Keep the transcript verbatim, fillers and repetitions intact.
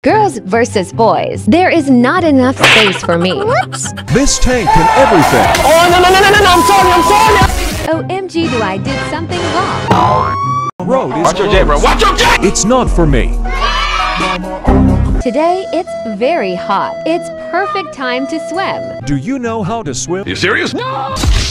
Girls versus boys. There is not enough space for me. Whoops. This tank can everything. Oh, no, no, no, no, no, no, I'm sorry, I'm sorry. O M G, do I did something wrong? Road is Watch your J, bro. Watch your J. It's not for me. Today, it's very hot. It's perfect time to swim. Do you know how to swim? You serious? No.